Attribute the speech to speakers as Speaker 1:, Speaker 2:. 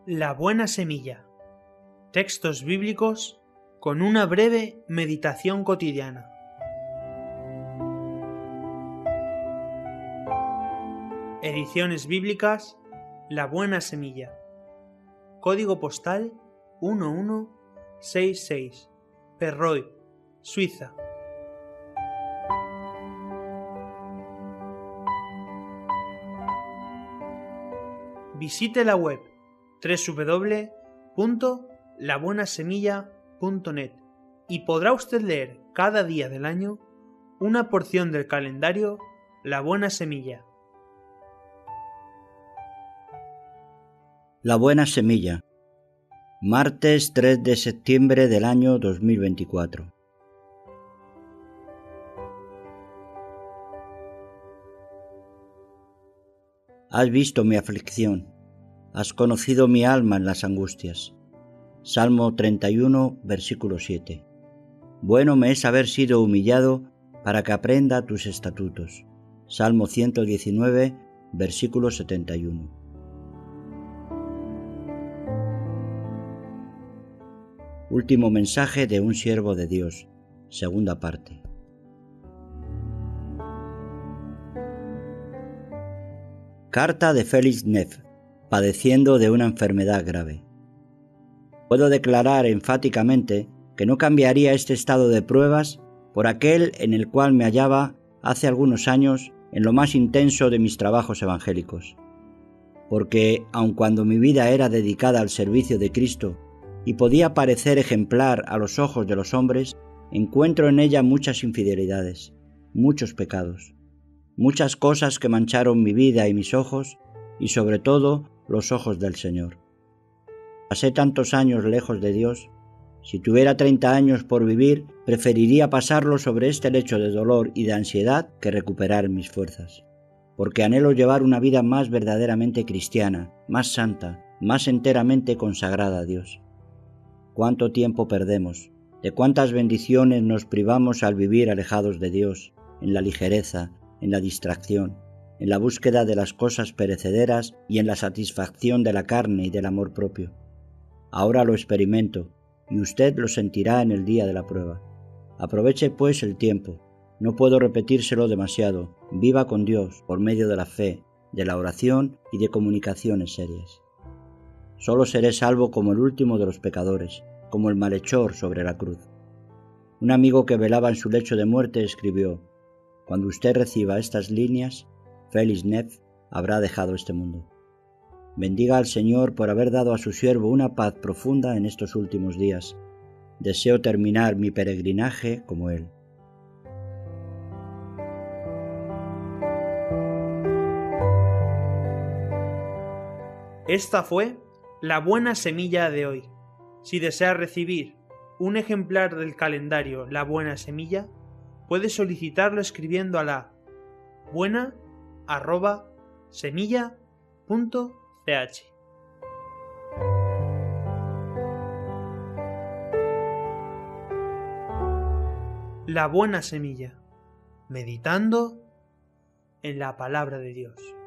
Speaker 1: La buena semilla. Textos bíblicos con una breve meditación cotidiana. Ediciones bíblicas La buena semilla. Código postal 1166. Perroy, Suiza. Visite la web www.labuenasemilla.net y podrá usted leer cada día del año una porción del calendario La Buena Semilla.
Speaker 2: La Buena Semilla, martes 3 de septiembre del año 2024. Has visto mi aflicción, has conocido mi alma en las angustias. Salmo 31, versículo 7. Bueno me es haber sido humillado para que aprenda tus estatutos. Salmo 119, versículo 71. Último mensaje de un siervo de Dios, segunda parte. Carta de Felix Neff, padeciendo de una enfermedad grave. Puedo declarar enfáticamente que no cambiaría este estado de pruebas por aquel en el cual me hallaba hace algunos años en lo más intenso de mis trabajos evangélicos. Porque, aun cuando mi vida era dedicada al servicio de Cristo y podía parecer ejemplar a los ojos de los hombres, encuentro en ella muchas infidelidades, muchos pecados, muchas cosas que mancharon mi vida y mis ojos, y sobre todo los ojos del Señor. Pasé tantos años lejos de Dios. Si tuviera 30 años por vivir, preferiría pasarlo sobre este lecho de dolor y de ansiedad que recuperar mis fuerzas, porque anhelo llevar una vida más verdaderamente cristiana, más santa, más enteramente consagrada a Dios. ¿Cuánto tiempo perdemos? ¿De cuántas bendiciones nos privamos al vivir alejados de Dios, en la ligereza, en la distracción, en la búsqueda de las cosas perecederas y en la satisfacción de la carne y del amor propio? Ahora lo experimento, y usted lo sentirá en el día de la prueba. Aproveche pues el tiempo. No puedo repetírselo demasiado. Viva con Dios por medio de la fe, de la oración y de comunicaciones serias. Solo seré salvo como el último de los pecadores, como el malhechor sobre la cruz. Un amigo que velaba en su lecho de muerte escribió: cuando usted reciba estas líneas, Felix Neff habrá dejado este mundo. Bendiga al Señor por haber dado a su siervo una paz profunda en estos últimos días. Deseo terminar mi peregrinaje como él.
Speaker 1: Esta fue la buena semilla de hoy. Si desea recibir un ejemplar del calendario La Buena Semilla, puede solicitarlo escribiendo a la buena@semilla.ch. La Buena Semilla, meditando en la palabra de Dios.